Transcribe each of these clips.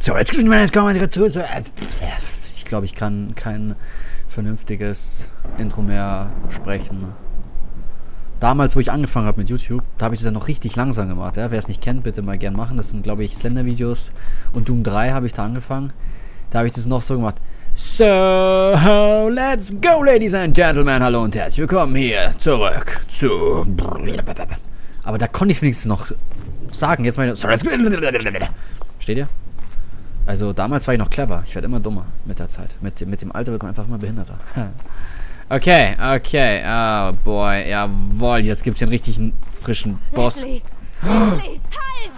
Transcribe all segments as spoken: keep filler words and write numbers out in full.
So, jetzt kommen wir direkt zurück. Ich glaube, ich kann kein vernünftiges Intro mehr sprechen. Damals, wo ich angefangen habe mit YouTube, da habe ich das ja noch richtig langsam gemacht. Ja? Wer es nicht kennt, bitte mal gern machen. Das sind, glaube ich, Slender-Videos. Und Doom drei habe ich da angefangen. Da habe ich das noch so gemacht. So, let's go, Ladies and Gentlemen. Hallo und herzlich willkommen hier zurück zu... Aber da konnte ich es wenigstens noch sagen. Jetzt meine... Steht ihr? Also damals war ich noch clever. Ich werde immer dummer mit der Zeit. Mit, mit dem Alter wird man einfach immer behinderter. Okay, okay. Oh boy, jawohl. Jetzt gibt es hier einen richtigen frischen Boss. Leslie, Leslie, halt!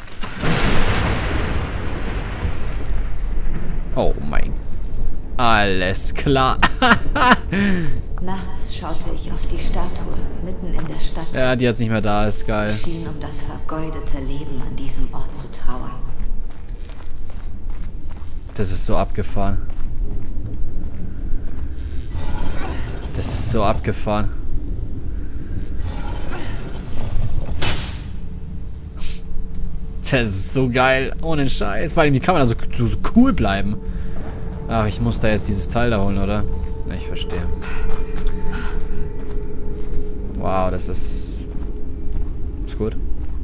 Oh mein. Alles klar. Nachts schaute ich auf die Statue mitten in der Stadt. Ja, die jetzt nicht mehr da ist. Geil. Sie schien um das vergeudete Leben an diesem Ort zu trauern. Das ist so abgefahren. Das ist so abgefahren. Das ist so geil. Ohne Scheiß. Vor allem, wie kann man da so, so, so cool bleiben? Ach, ich muss da jetzt dieses Teil da holen, oder? Ich verstehe. Wow, das ist... Ist gut.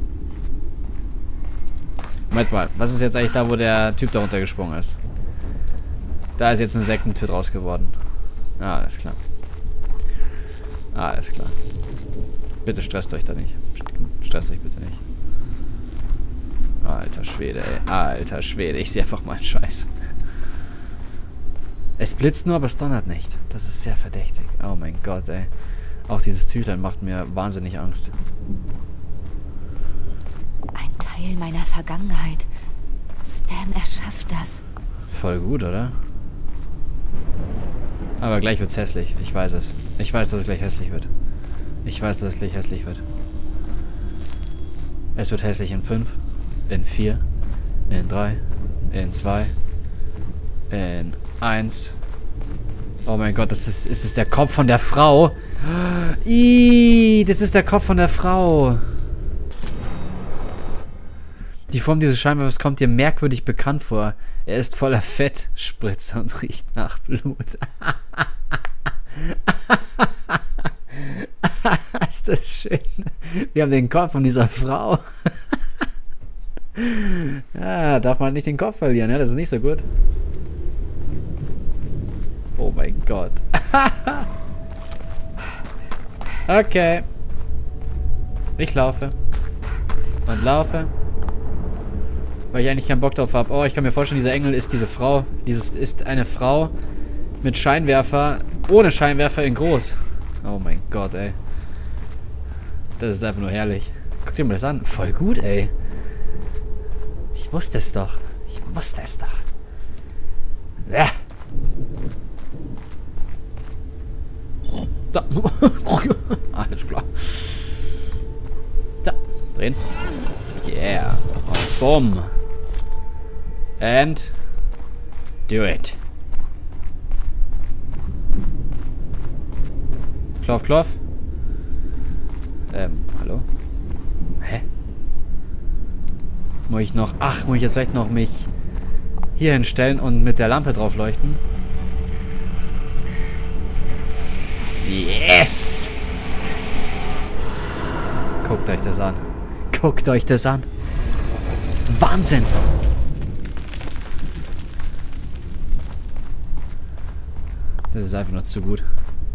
Moment mal, was ist jetzt eigentlich da, wo der Typ da runtergesprungen ist? Da ist jetzt eine Sektentür draus geworden. Ah, alles klar. Ah, alles klar. Bitte stresst euch da nicht. Stresst euch bitte nicht. Alter Schwede, ey. Alter Schwede, ich sehe einfach mal einen Scheiß. Es blitzt nur, aber es donnert nicht. Das ist sehr verdächtig. Oh mein Gott, ey. Auch dieses Tüchlein macht mir wahnsinnig Angst. Ein Teil meiner Vergangenheit. Stan erschafft das. Voll gut, oder? Aber gleich wird's hässlich. Ich weiß es. Ich weiß, dass es gleich hässlich wird. Ich weiß, dass es gleich hässlich wird. Es wird hässlich in fünf, in vier, in drei, in zwei, in eins. Oh mein Gott, das ist, ist es der Kopf von der Frau? Ih, das ist der Kopf von der Frau. Die Form dieses Scheinwerfers kommt dir merkwürdig bekannt vor. Er ist voller Fettspritze und riecht nach Blut. Ist das schön? Wir haben den Kopf von dieser Frau. Ja, darf man nicht den Kopf verlieren, ja? Das ist nicht so gut. Oh mein Gott. Okay. Ich laufe. Und laufe. Weil ich eigentlich keinen Bock drauf habe. Oh, ich kann mir vorstellen, dieser Engel ist diese Frau. Dieses ist eine Frau mit Scheinwerfer. Ohne Scheinwerfer in groß. Oh mein Gott, ey. Das ist einfach nur herrlich. Guck dir mal das an. Voll gut, ey. Ich wusste es doch. Ich wusste es doch. Ja. So. Alles klar. So. Drehen. Yeah. Und bumm. And do it. Klopf, klopf. Ähm, hallo? Hä? Muss ich noch... Ach, muss ich jetzt vielleicht noch mich hier hinstellen und mit der Lampe drauf leuchten? Yes! Guckt euch das an. Guckt euch das an. Wahnsinn! Das ist einfach nur zu gut.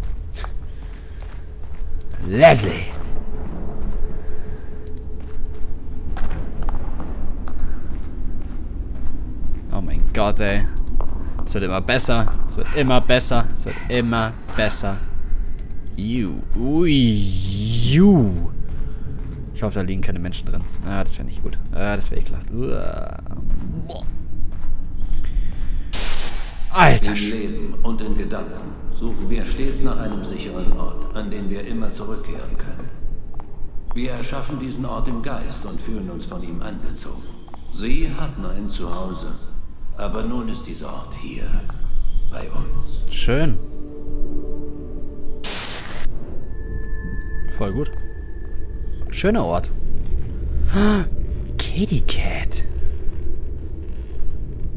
Leslie! Oh mein Gott, ey. Es wird immer besser. Es wird immer besser. Es wird immer besser. You. Ui. You. Ich hoffe, da liegen keine Menschen drin. Ah, das wäre nicht gut. Ah, das wäre ekelhaft. Alter. Im Leben und in Gedanken suchen wir stets nach einem sicheren Ort, an den wir immer zurückkehren können. Wir erschaffen diesen Ort im Geist und fühlen uns von ihm angezogen. Sie hatten ein Zuhause, aber nun ist dieser Ort hier, bei uns. Schön. Voll gut. Schöner Ort. Kitty Cat.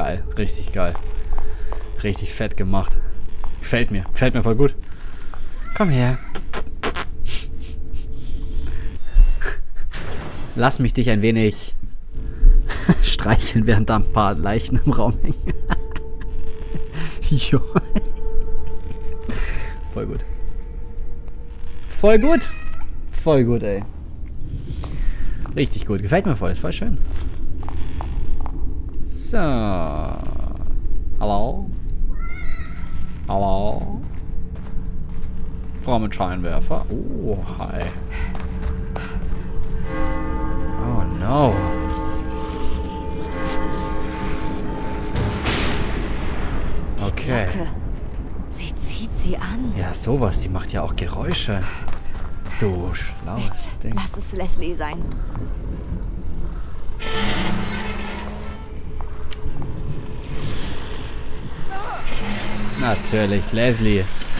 Geil. Richtig geil. Richtig fett gemacht. Gefällt mir. Gefällt mir voll gut. Komm her. Lass mich dich ein wenig streicheln, während da ein paar Leichen im Raum hängen. Jo. Voll gut. Voll gut. Voll gut, ey. Richtig gut. Gefällt mir voll. Ist voll schön. So. Hallo? Hallo? Frau mit Scheinwerfer. Oh, hi. Oh, no. Okay. Glocke. Sie zieht sie an. Ja, sowas. Die macht ja auch Geräusche. Du schlaues Bitte, Ding. lass es Leslie sein. Natürlich, Leslie.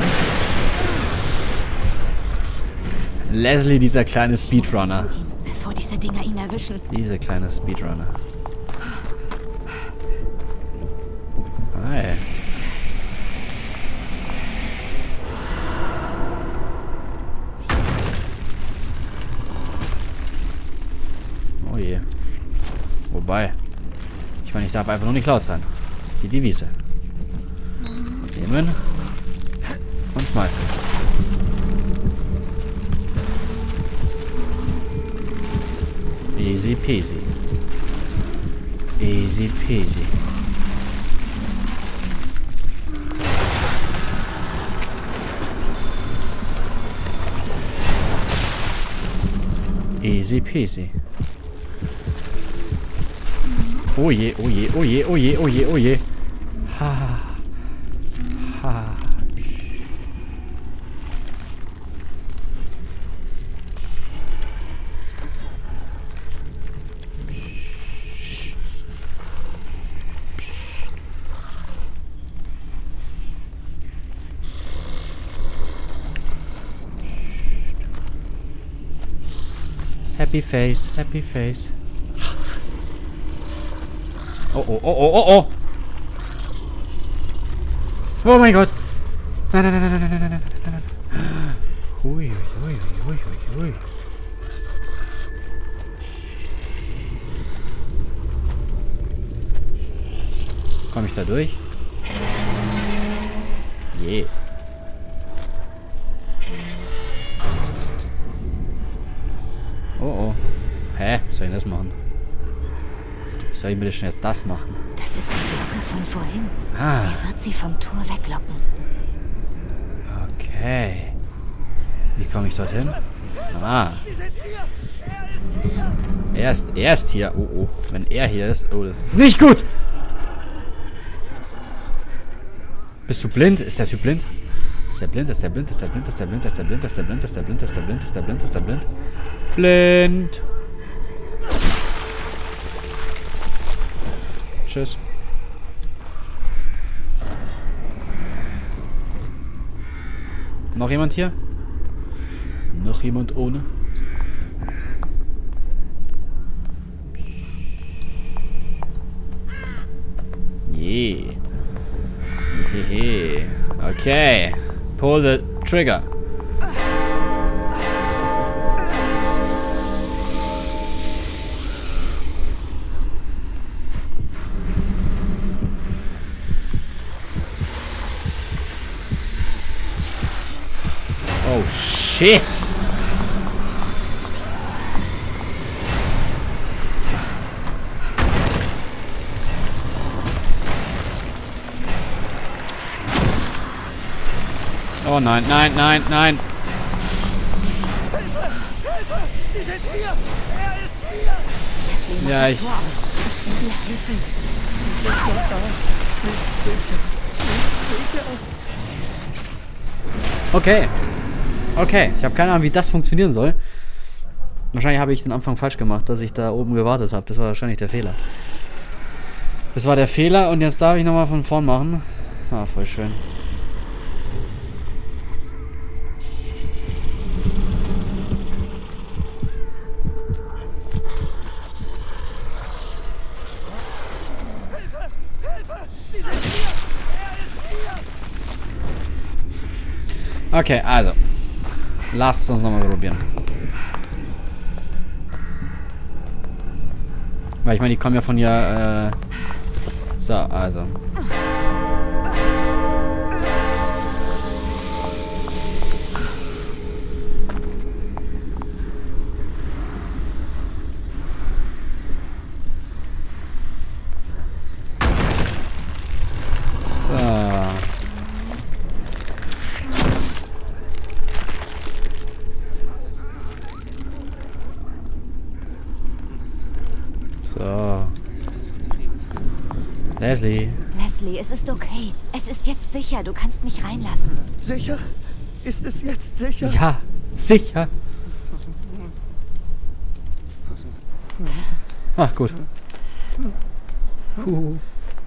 Leslie, dieser kleine Speedrunner. Zu ihm, bevor diese Dinger ihn erwischen. Diese kleine Speedrunner. Hi. Oh je. Wobei. Ich meine, ich darf einfach nur nicht laut sein. Die Devise. Nehmen. Und schmeißen. Easy peasy. Easy peasy. Easy peasy. Oh je, oh je, oh je, oh je, oh je, oh je. Ha. Ha. Happy face, happy face. Oh, oh, oh, oh, oh, oh. Oh mein Gott. Nein, nein, nein, nein, nein, nein, nein, nein, nein. Hui, hui, hui, hui, hui. Komme ich da durch? Je. Yeah. Oh, oh. Hä? Was soll ich denn das machen? Wie soll ich mir das schon jetzt das machen? Das ist die Glocke von vorhin. Ah. Sie wird sie vom Tor weglocken. Okay. Wie komme ich dorthin? Ah. Er ist, er ist hier. Oh, oh. Wenn er hier ist. Oh, das ist nicht gut. Bist du blind? Ist der Typ blind? Ist der blind? Ist der blind? Ist der blind? Ist der blind? Ist der blind? Ist der blind? Ist der blind? Ist der blind? Ist der blind? Ist der blind? Blind. Tschüss. Noch jemand hier? Noch jemand ohne? Je. Hehe. Okay. Pull the trigger. Oh shit. Oh nein, nein, nein, nein. Hilfe! Hilfe! Sie sind hier! Er ist hier! Ja, ich... Ich will dir helfen. Okay. Okay. Ich habe keine Ahnung, wie das funktionieren soll. Wahrscheinlich habe ich den Anfang falsch gemacht, dass ich da oben gewartet habe. Das war wahrscheinlich der Fehler. Das war der Fehler und jetzt darf ich nochmal von vorn machen. Ah, voll schön. Okay, also. Lasst uns nochmal probieren. Weil ich meine, die kommen ja von hier, äh... So, also. So. Leslie. Leslie, es ist okay. Es ist jetzt sicher. Du kannst mich reinlassen. Sicher? Ist es jetzt sicher? Ja, sicher. Ach, gut. Puh.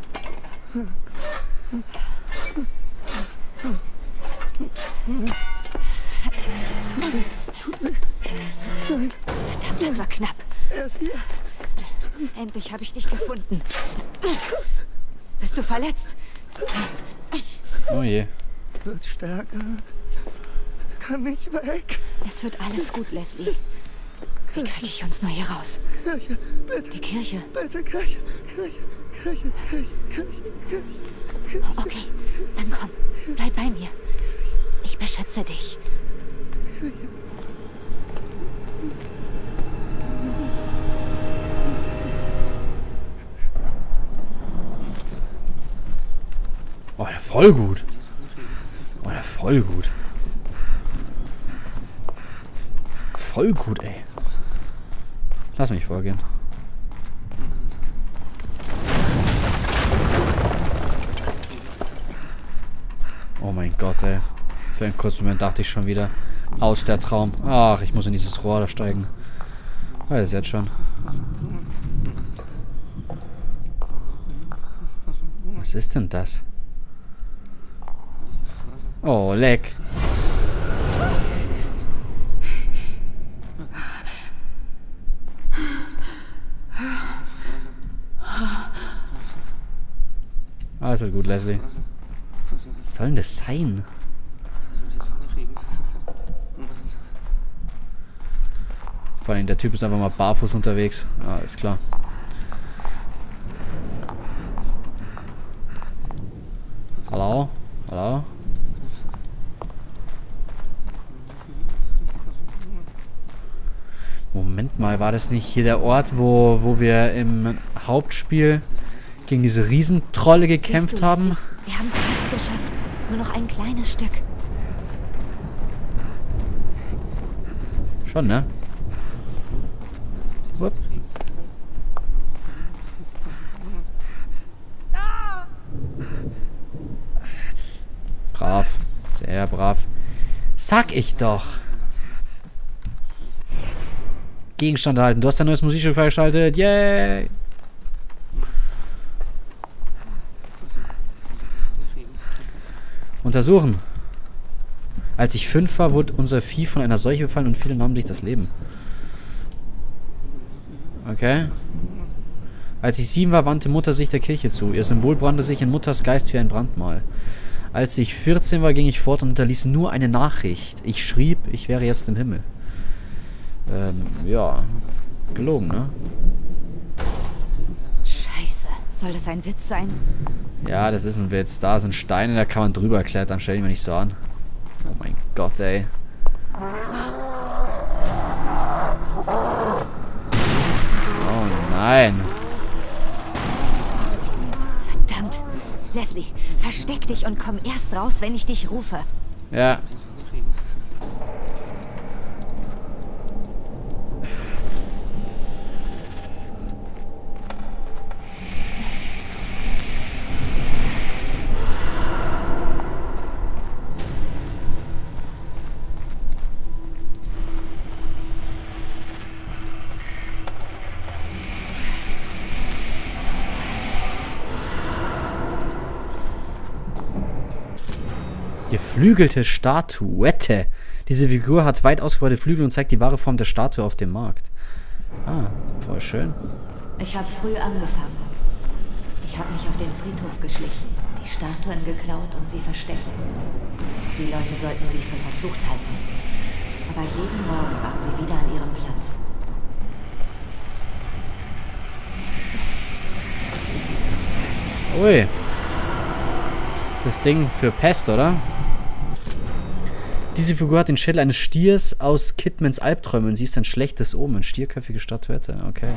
Verdammt, das war knapp. Er ist hier. Endlich habe ich dich gefunden. Bist du verletzt? Oh je. Wird stärker. Kann nicht weg. Es wird alles gut, Leslie. Wie kriege ich uns nur hier raus? Kirche, bitte. Die Kirche. Bitte, Kirche. Kirche, Kirche, Kirche, Kirche, Kirche. Kirche. Okay, dann komm. Bleib bei mir. Ich beschütze dich. Oh, der voll gut. Oh, der voll gut. Voll gut, ey. Lass mich vorgehen. Oh mein Gott, ey. Für einen kurzen Moment dachte ich schon wieder, aus der Traum. Ach, ich muss in dieses Rohr da steigen. Das ist jetzt schon. Was ist denn das? Oh, leck. Alles wird gut, Leslie. Was soll denn das sein? Vor allem, der Typ ist einfach mal barfuß unterwegs. Ja, ist klar. Hallo? Hallo? Moment mal, war das nicht hier der Ort, wo, wo wir im Hauptspiel gegen diese Riesentrolle gekämpft Siehst du, haben? Leslie? Wir haben es fast geschafft. Nur noch ein kleines Stück. Schon, ne? Wupp. Brav. Sehr brav. Sag ich doch. Gegenstand halten. Du hast ein neues Musikstück freigeschaltet. Yay! Untersuchen. Als ich fünf war, wurde unser Vieh von einer Seuche befallen und viele nahmen sich das Leben. Okay. Als ich sieben war, wandte Mutter sich der Kirche zu. Ihr Symbol brannte sich in Mutters Geist wie ein Brandmal. Als ich vierzehn war, ging ich fort und hinterließ nur eine Nachricht. Ich schrieb, ich wäre jetzt im Himmel. Ähm, ja. Gelogen, ne? Scheiße. Soll das ein Witz sein? Ja, das ist ein Witz. Da sind Steine, da kann man drüber klettern. Stell dich mir nicht so an. Oh mein Gott, ey. Oh nein. Verdammt. Leslie, versteck dich und komm erst raus, wenn ich dich rufe. Ja. Geflügelte Statuette. Diese Figur hat weit ausgebaute Flügel und zeigt die wahre Form der Statue auf dem Markt. Ah, voll schön. Ich habe früh angefangen. Ich habe mich auf den Friedhof geschlichen. Die die Statuen geklaut und sie versteckt. Die Leute sollten sie für verflucht halten. Aber jeden Morgen waren sie wieder an ihrem Platz. Ui. Das Ding für Pest, oder? Diese Figur hat den Schädel eines Stiers aus Kidmans Albträumen. Sie ist ein schlechtes Omen. Stierköpfige Statuette. Okay.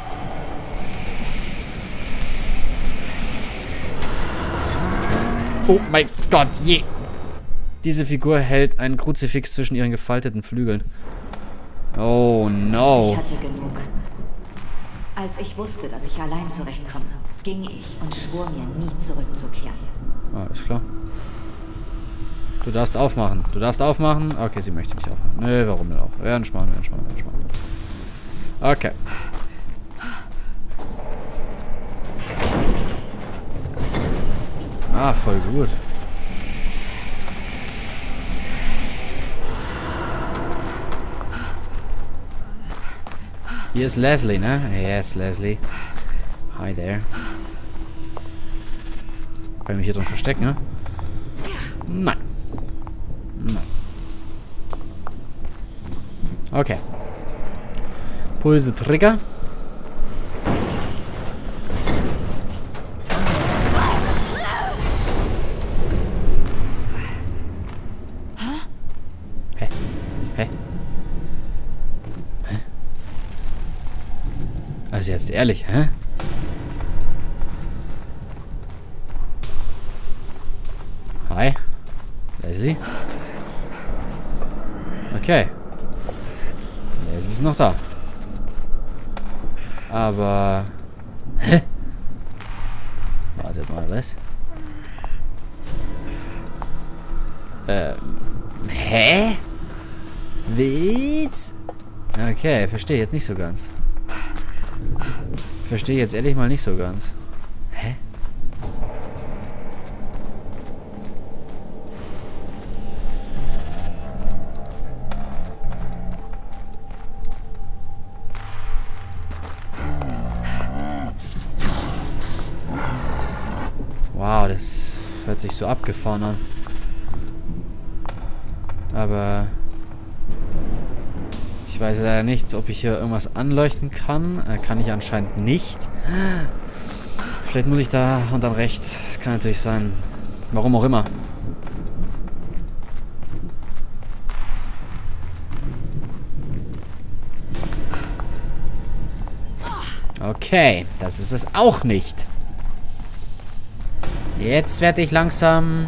Oh mein Gott, je. Diese Figur hält einen Kruzifix zwischen ihren gefalteten Flügeln. Oh no. Ich hatte genug. Als ich wusste, dass ich allein zurechtkomme, ging ich und schwor mir, nie zurückzukehren. Alles klar. Du darfst aufmachen. Du darfst aufmachen. Okay, sie möchte nicht aufmachen. Nö, warum denn auch? Ja, entspannen, entspannen, entspannen. Okay. Ah, voll gut. Hier ist Leslie, ne? Yes, Leslie. Hi there. Kann ich mich hier drin verstecken, ne? Nein. Nein. Okay. Pulse Trigger. Hä? Hä? Hä? Also jetzt ehrlich, hä? Hi. Leslie? Okay. Leslie ist noch da. Aber... Hä? Wartet mal, was? Ähm... Hä? Was? Okay, verstehe jetzt nicht so ganz. Verstehe jetzt ehrlich mal nicht so ganz. Hä? Wow, das hört sich so abgefahren an. Aber ich weiß leider nicht, ob ich hier irgendwas anleuchten kann. Äh, kann ich anscheinend nicht. Vielleicht muss ich da unterm rechts. Kann natürlich sein. Warum auch immer. Okay, das ist es auch nicht. Jetzt werde ich langsam...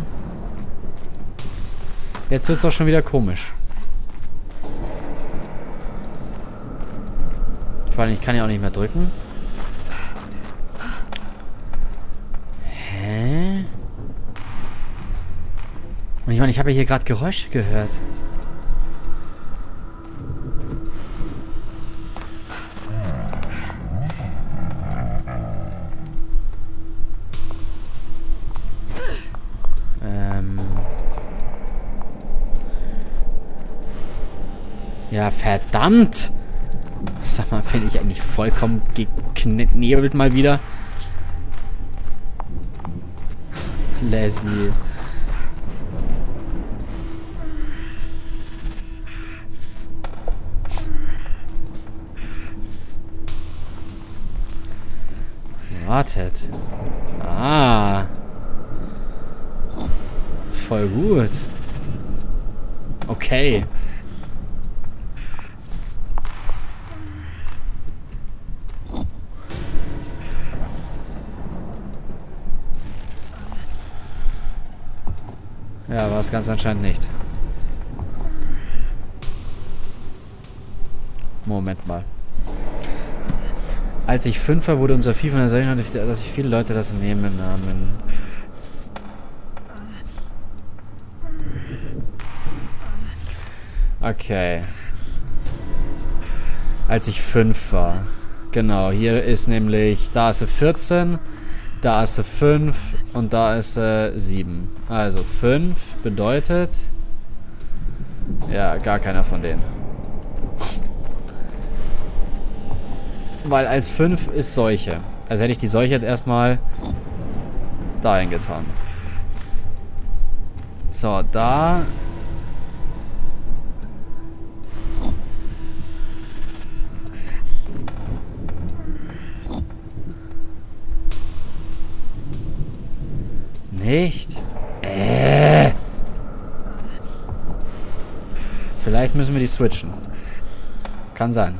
Jetzt wird es doch schon wieder komisch. Vor allem, ich kann ja auch nicht mehr drücken. Hä? Und ich meine, ich habe ja hier gerade Geräusche gehört. Ja, verdammt! Sag mal, bin ich eigentlich vollkommen geknebelt mal wieder? Leslie. Wartet. Ah. Voll gut. Okay. Ja, war es ganz anscheinend nicht. Moment mal. Als ich fünf war, wurde unser Vieh von der Seite, dass sich viele Leute das nehmen nahmen. Okay. Als ich fünf war. Genau, hier ist nämlich, da ist sie vierzehn, da ist sie fünf und da ist sie sieben. Also fünf bedeutet, ja, gar keiner von denen. Weil als fünf ist Seuche. Also hätte ich die Seuche jetzt erstmal dahin getan. So, da. Nicht? Äh. Vielleicht müssen wir die switchen. Kann sein.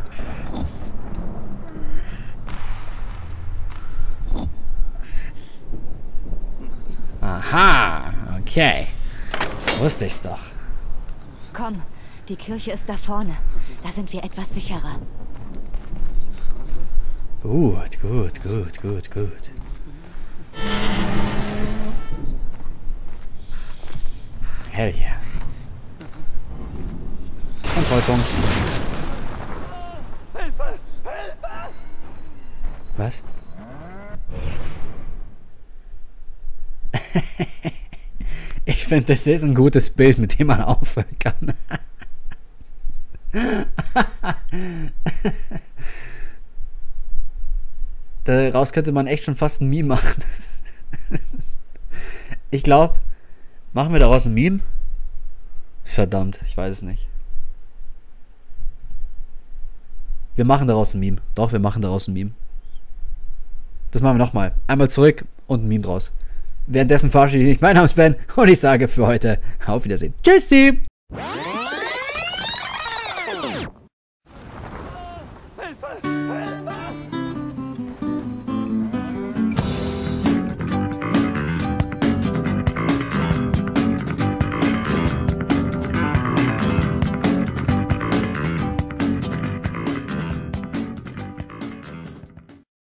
Aha, okay. Wusste ich's doch. Komm, die Kirche ist da vorne. Da sind wir etwas sicherer. Gut, gut, gut, gut, gut. Hell yeah. Kontrollpunkt. Hilfe! Hilfe! Was? Ich finde, das ist ein gutes Bild, mit dem man aufhören kann. Daraus könnte man echt schon fast ein Meme machen. Ich glaube, machen wir daraus ein Meme? Verdammt, ich weiß es nicht. Wir machen daraus ein Meme. Doch, wir machen daraus ein Meme. Das machen wir nochmal. Einmal zurück und ein Meme draus. Währenddessen verabschiede ich mich. Mein Name ist Ben und ich sage für heute auf Wiedersehen. Tschüssi! Hilfe! Hilfe!